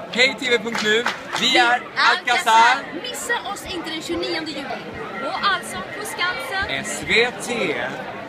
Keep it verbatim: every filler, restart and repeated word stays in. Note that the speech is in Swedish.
Hej T V punkt nu, vi är Alcazar. Missa oss inte den tjugonionde juli. Och alltså på Skansen. S V T.